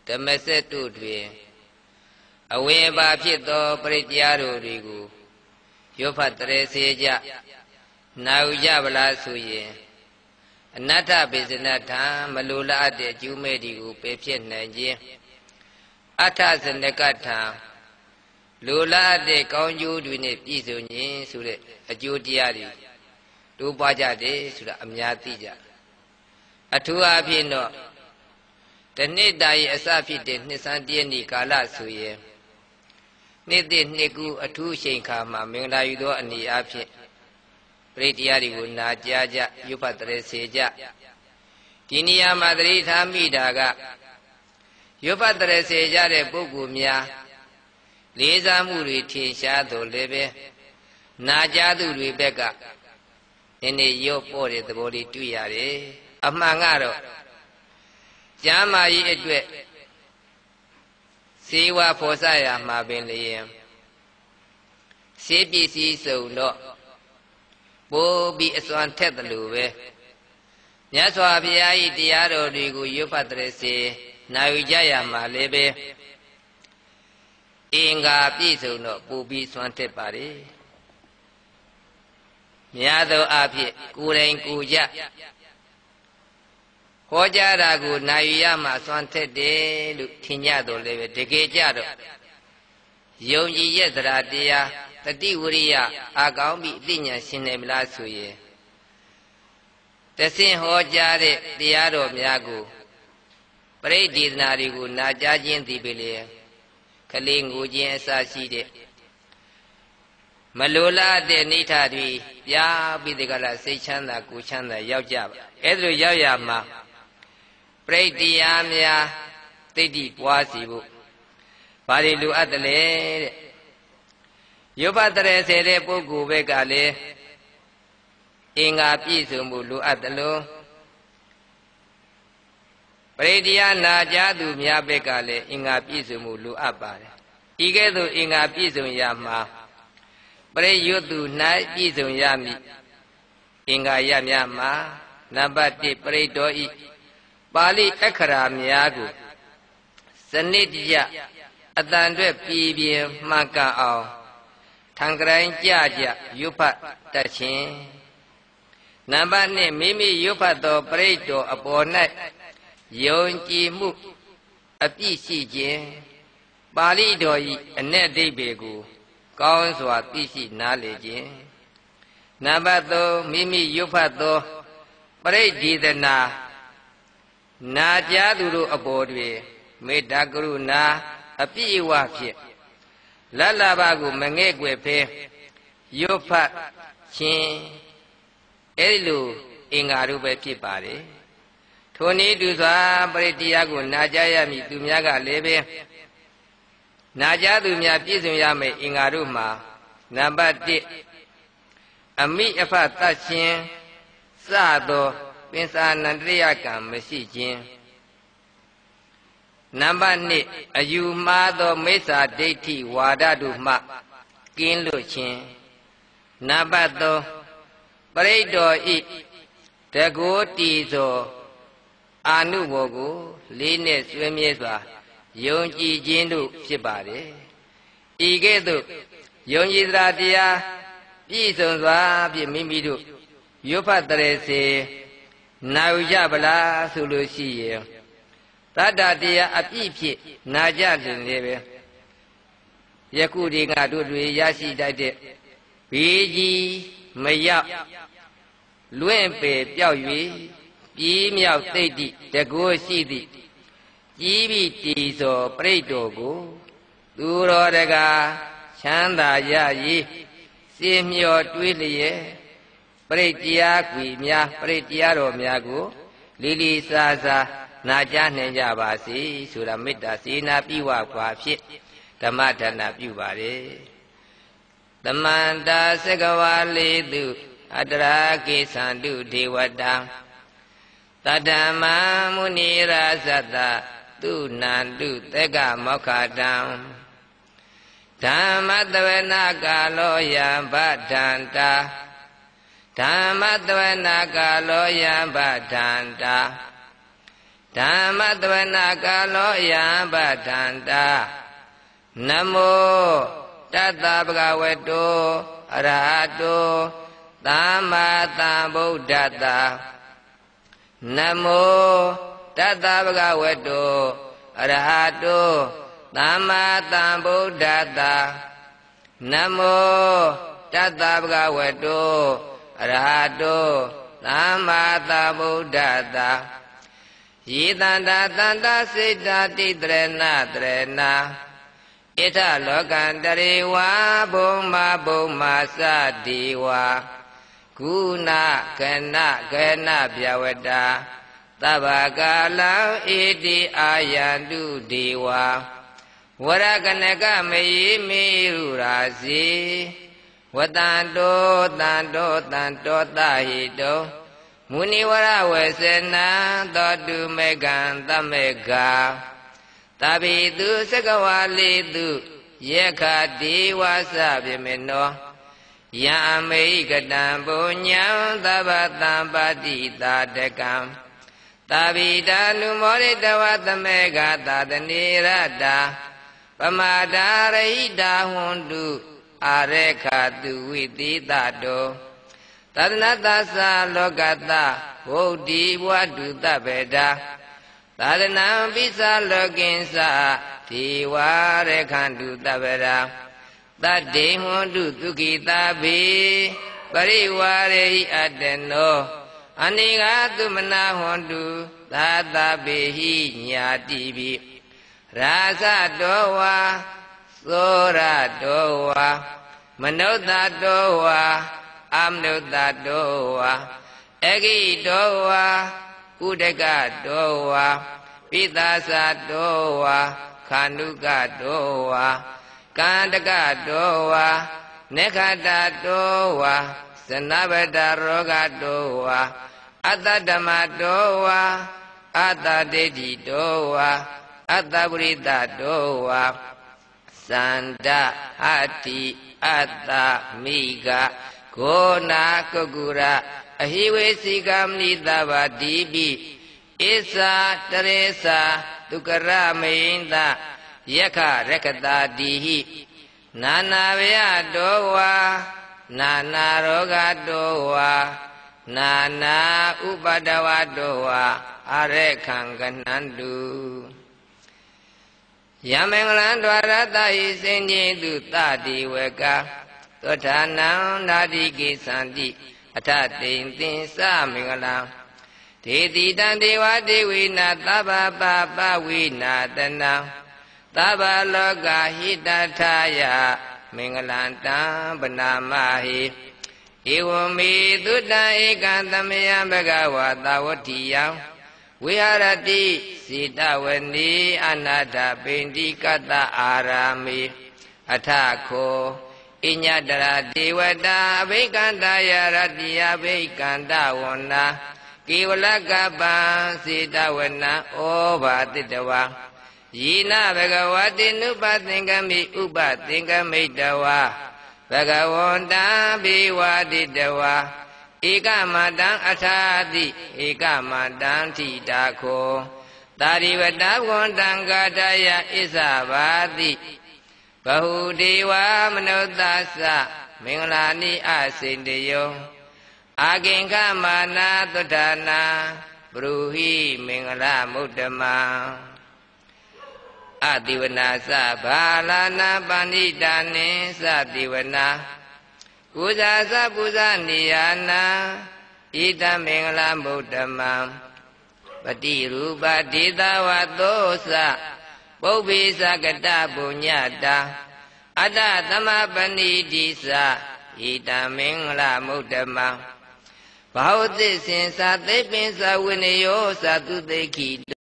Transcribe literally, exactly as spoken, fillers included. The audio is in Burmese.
ဓမ္မစက်တို့တွင်အဝင်ပါဖြစ်သောပရိတရားတို့တွေကိုရွတ်ဖတ်တရေစေကြနာယူကြဗလားဆိုရင်အနတ္ထပိစနထံမလိုလားအပ်တဲ့အကျိုးမဲ့ဒီကိုပယ်ဖြစ်နိုင်ခြင်းအဋ္ဌစနကထံလိုလားအပ်တဲ့ကောင်းကျိုးတွေနဲ့ပြည့်စုံခြင်းဆိုတဲ့အကျိုးတရားတွေတို့ပွားကြတယ်ဆိုတာအများသိကြအထူးအားဖြင့်တော့တနှစ်တာရဲ့အစဖြစ်တဲ့နှစ်ဆန်းတရက်နေ့ကာလဆိုရင်နှစ်သစ်နှစ်ကူအထူးအချိန်ခါမှာမင်္ဂလာယူသောအနေအားဖြင့်ပရိတရားတွေကိုနာကြားကြရွတ်ဖတ်တရေစေကြဒီနေရာမှာသတိထားမိတာကရွတ်ဖတ်တရေစေကြတဲ့ပုဂ္ဂိုလ်များလေးစားမှုတွေထင်ရှားတော်လည်းပဲနာကြားသူတွေဘက်ကနည်းနည်းရော့ပေါ့တဲ့သဘောလေးတွေ့ရတယ်အမှန်ကတော့ကျမ်းမာရေးအတွက်စေဝါဖော်စရမှာပင်လျင်စေပစ္စည်းစုံတော့ပိုးပြီးအစွမ်းထက်တယ်လို့ပဲမြတ်စွာဘုရား၏တရားတော်တွေကိုရွတ်ဖတ်တဲ့စေနာယူကြရမှာလည်းပဲအင်္ဂါပြည့်စုံတော့ပိုးပြီးစွမ်းထက်ပါလေများသောအားဖြင့်ကိုယ်တိုင်ကိုယ်ကြဟောကြားတာကိုနာယူရမှစွမ်းထက်တယ်လို့ထင်ကြတော့လည်းပဲတကယ်ကြတော့ယုံကြည်ရဲ့သရတရားတတိဝရိယအာကောင်းပြီးအသိဉာဏ်ရှင်နိုင်မလားဆိုရင်တဆင့်ဟောကြားတဲ့တရားတော်များကိုပရိဒေသနာတွေကိုနာကြားခြင်းသည်ပဲလေကလေးငိုခြင်းအစရှိတဲ့မလိုလားတဲ့နိဋ္ဌတွေပြားပြီးဒီကလာစိတ်ချမ်းသာကိုချမ်းသာရောက်ကြပါအဲ့ဒါလိုရောက်ရမှာပရိတရားများသိတိပွားစီဖို့ဘာတွေလိုအပ်တယ်လဲတဲ့ရွတ်ဖတ်တရေစေတဲ့ပုဂ္ဂိုလ်ဘက်ကလည်းအင်္ဂါပြည့်စုံမှုလိုအပ်တယ်လို့ပရိတရားနာကြားသူများဘက်ကလည်းအင်္ဂါပြည့်စုံမှုလိုအပ်ပါတယ်ဤကဲ့သို့အင်္ဂါပြည့်စုံရမှာပရိယွတ်သူ၌ပြည့်စုံရမည်အင်္ဂါရများမှာနံပါတ်တစ်ပရိတောဤပါဠိအခရာများကိုစနစ်တကျအတန်အတွက်ပြည်ပြင်းမှန်ကန်အောင်ထံကရိုင်းကြကြရွတ်ဖတ်တတ်ခြင်းနံပါတ်နှစ်မိမိရွတ်ဖတ်သောပရိတောအပေါ်၌ယုံကြည်မှုအပြည့်ရှိခြင်းပါဠိတော်ဤအ내အဓိပ္ပာယ်ကိုကောင်းစွာသိရှိနားလည်ခြင်းနံပါတ်သုံးမိမိရွတ်ဖတ်သောပရိဒေသနာနာကြားသူတို့အပေါ်တွင်မေတ္တာကရုဏာအပြည့်အဝဖြင့်လတ်လာဘကိုမငဲ့ကွယ်ဖဲရွတ်ဖတ်ခြင်းအဲဒီလိုအင်္ဂါတို့ပဲဖြစ်ပါတယ်ထိုနည်းတူစွာပရိတရားကိုနာကြားရမည်သူများကလည်းပဲနာကြားသူများပြည့်စုံရမယ်အင်္ဂါတို့မှာနံပါတ်တစ်အမိအဖတတ်ခြင်းစသောပင်စာနန္တရိယကံမရှိခြင်းနံပါတ်နှစ်အယူမှားသောမိစ္ဆာဒိဋ္ဌိဝါဒတို့မှကင်းလွတ်ခြင်းနံပါတ်သုံးပရိတောဤတကောတီသောအာနုဘောကိုလေးနဲ့ဆွေးမြဲစွာယုံကြည်ခြင်းတို့ဖြစ်ပါတယ်ဤကဲ့သို့ယုံကြည်သတရားပြည့်စုံစွာဖြင့်မိမိတို့ရွတ်ဖတ်တရေစေနာယူကြဗလားဆိုလို့ရှိရင်တတ္တတရားအပြည့်ဖြင့်နာကြတယ်လေပဲယခုဒီကတို့တွေရရှိတတ်တဲ့ဘေးကြီးမရောက်လွင့်ပေပျောက်၍ပြီးမြောက်သိတိတကောရှိသည့်ကြီးပြီးတည်သောပရိတောကိုသူတော်တကားချမ်းသာရည်စေမြော်တွေးလျက်ပရိတရားကွေများပရိတရားတော်များကိုလီလီစာစာနာကြားနိုင်ကြပါစေဆိုတာမေတ္တာစေနာပြုဝါခွာဖြင့်ဓမ္မဒါနပြုပါれသမန္တာစကဝါလေတုအတရာကိသန္တုဒေဝတာတတ္တမမုနိရာဇတသူနန္တုသက္ကမောက္ခတံဓမ္မတဝနာကာလောယံဗဒန္တာဓမ္မတဝနာကာလောယံဗဒန္တာဓဓမ္မတဝနာကာလောယံပထန္တာနမောတတ္တဗဂဝတောအရဟတောသမ္မာသမ္ဗုဒ္ဓတ္တနမောတတ္တဗဂဝတောအရဟတောသမ္မာသမ္ဗုဒ္ဓတ္တနမောတတ္တဗဂဝတောအရဟတောသမ္မာသမ္ဗုဒ္ဓတ္တယေတန္တာတန္တာစေတတိတရဏတရဏဣထလောကံတရေဝါဘုံမာဘုံမာသတိဝါကုဏကနကနပြဝတ္တာသဗ္ဗကာလံဣတိအာယန္တုဒေဝါဝရကနကမယေမေရုရာစီဝတံတောတံတောတံတောတဟိတောမုနိဝရဝေစနံသောတုမေကံသမေဃာသဗ္ဗိတုသကဝါလိတုယက္ခဒေဝသဗေမေနောယံအမေကတံပုညံသဗ္ဗတံပါတိတာတကံသဗ္ဗိတာနုမောရိတဝသမေဃာသာတနေရတာပမာဒာရိတာဟွန်တုအာရေခတုဝိတိတတောသဒ္ဒနတ္တသလောကတဝုဒ္ဓိဝတ္တုတဗေဒာသာသနံပိသလောကိဉ္စဒေဝရေခန္တုတဗေရာတတ္တေဟွန်တုဒုက္ခိတာဘိပရိဝါရေဟိအတ္တနောအနိဃသုမနာဟွန်တုသာသဗေဟိညာတိပိရာဇတောဝါသောရတောဝါမနုဿတောဝါအမနုဿတောဝါအဂိတောဝါဥဒကတောဝါပိသာသတောဝါခန္ဓုကတောဝါကန္တကတောဝါနေခတတောဝါသနဗတရောဂတောဝါအတ္တဓမ္မတောဝါအတ္တဒိဋ္ဌိတောဝါအတ္တပရိသတောဝါသန္တအတ္တိအတ္တမိဂဂောနာကုက္ကုရအဟိဝေစီကမနိတဗာတိပိဣစ္ဆာတရေသာဒုက္ခရမိန္ဒယက္ခရက္ခတာတိဟိနာနာဝယတောဝါနာနာရောဂတောဝါနာနာဥပဒဝတောဝါအရေခံကနန္တုယမင်္ဂလံဒွါရတဟိစင်ကြီးတုတတိဝကသောထာနံနာတိကိသန္တိအထတိန်သင်္စမင်္ဂလံဒေတိတံဒေဝဒေဝိနာသဗ္ဗပါပဝိနာတနံသဗ္ဗလောကဟိတထာယမင်္ဂလံတံပနာမဟိဧဝမေသုတံဧကံသမယံဘဂဝါသဝတ္တိယံဝိဟာရတိစေတဝနေအနာထပိန္တိကတအာရာမေအထခောဣညတရာဒေဝတာအဘိကန္တယရတ္တိယဘိကန္တဝနာကေဝလကပံစေတဝနာဩဘာတိတဝါယေနဘဂဝတိနုပသင်္ကမိဥပသင်္ကမိတဝါဘဂဝန္တံဘေဝတိတဝါဧကမတံအထာတိဧကမတံထိတာခောသာရိဝတဝန္တံကာတယဣစ္ဆဘာတိဘဟုဒေဝမနုဿသမင်္ဂလာနိအစိန္တယောအာကိဉ္ခမာနာသုဒ္ဓနာပရုဟိမင်္ဂလမုဒ္ဓမံအတိဝနာသဘာလာနာပဏိတာနိသတိဝနာပူဇာသပူဇာနိယာနာဣတမင်္ဂလမုဒ္ဓမံပတိရူပဒေသဝသောသပုဗ္ဗေသကတပုညတာအတ္တသမပဏိတိသဣတမင်္ဂလမုဒ္ဓမံဘာဝတိစင်္သာသိပ္ပင်္စဝိနယောသတုသိခိ